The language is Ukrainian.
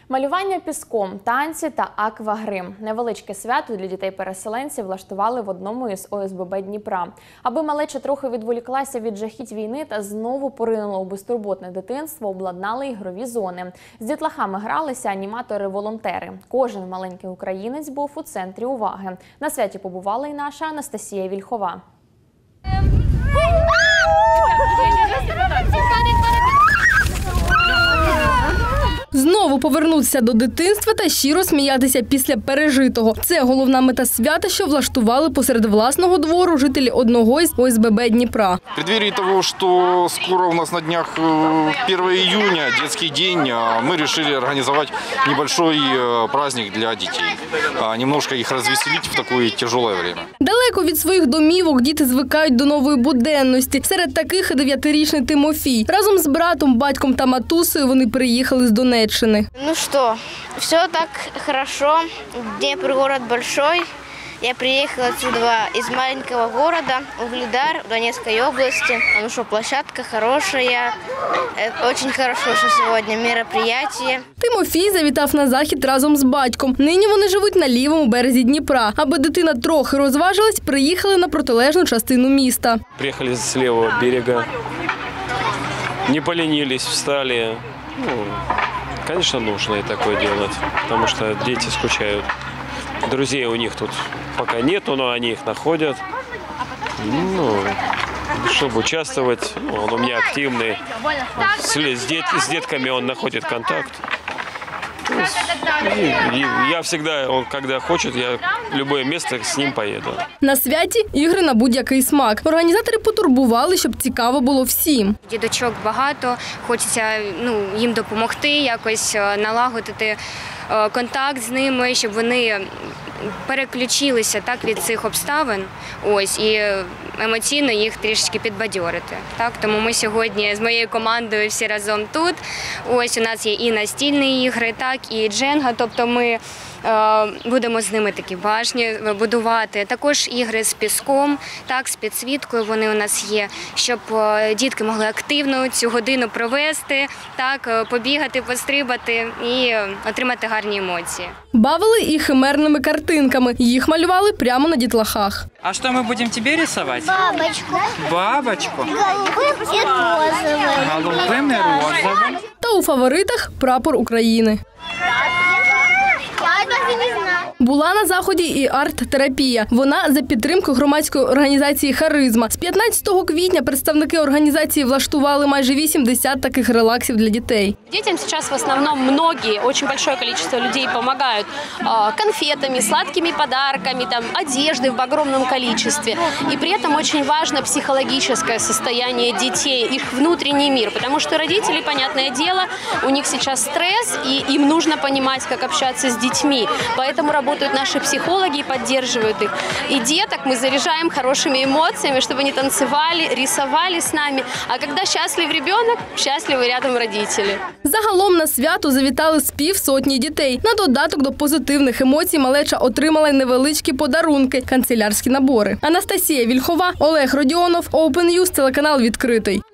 Малювання піском, танці та аквагрим. Невеличке свято для дітей-переселенців влаштували в одному із ОСББ Дніпра. Аби малеча трохи відволіклася від жахіть війни та знову поринула у безтурботне дитинство, обладнали ігрові зони. З дітлахами гралися аніматори-волонтери. Кожен маленький українець був у центрі уваги. На святі побувала і наша Анастасія Вільхова. Знову повернутися до дитинства та щиро сміятися після пережитого. Це головна мета свята, що влаштували посеред власного двору жителі одного із ОСББ Дніпра. В преддверии того, что скоро у нас на днях 1 июня, детский день, мы решили организовать небольшой праздник для детей. Немножко их развеселить в такое тяжелое время. Далеко від своїх домівок діти звикають до нової буденності. Серед таких 9-річний Тимофій. Разом з братом, батьком та матусею вони приїхали з Донеччини. Ну что, все так хорошо. Днепр город большой. Я приехала отсюда из маленького города Угледар Донецкой области. Ну что, площадка хорошая. Очень хорошо, что сегодня мероприятие. Тимофій завітав на захід разом з батьком. Нині вони живуть на лівому березі Дніпра. Аби дитина трохи розважилась, приїхали на протилежну частину міста. Приїхали з лівого берега, не поленились, встали. Конечно, нужно и такое делать, потому что дети скучают. Друзей у них тут пока нету, но они их находят. Чтобы участвовать, он у меня активный. С детками он находит контакт. Я всегда, он когда хочет, я в любое место с ним поеду. На святі ігри на будь-який смак. Організатори потурбували, щоб цікаво було всім. Діточок багато, хочеться їм допомогти, якось налагодити контакт з ними, щоб вони переключилися від цих обставин і емоційно їх трішечки підбадьорити. Тому ми сьогодні з моєю командою всі разом тут. У нас є і настільні ігри, і дженга, тобто ми будемо з ними такі башні будувати. Також ігри з піском, з підсвіткою вони у нас є, щоб дітки могли активно цю годину провести, побігати, пострибати і отримати гарні емоції. Бавили і химерними картинками. Їх малювали прямо на дітлахах. А что мы будем тебе рисовать? Бабочку. Бабочку? Голубым и розовым. Голубым и розовым. Та у фаворитах прапор України. Була на заході і арт-терапія. Вона за підтримку громадської організації «Харизма». З 15 квітня представники організації влаштували майже 80 таких релаксів для дітей. Детям сейчас в основном многие, очень большое количество людей помогают конфетами, сладкими подарками, одеждой в огромном количестве. И при этом очень важно психологическое состояние детей, их внутренний мир. Потому что родители, понятное дело, у них сейчас стресс, и им нужно понимать, как общаться с детьми. Поэтому работают наши психологи и поддерживают их. И деток мы заряжаем хорошими эмоциями, чтобы они танцевали, рисовали с нами. А когда счастлив ребенок, счастливы рядом родители. Загалом на свято завітали з півсотні дітей. На додаток до позитивних емоцій малеча отримала невеличкі подарунки – канцелярські набори. Анастасія Вільхова, Олег Родіонов, Open News, телеканал «Відкритий».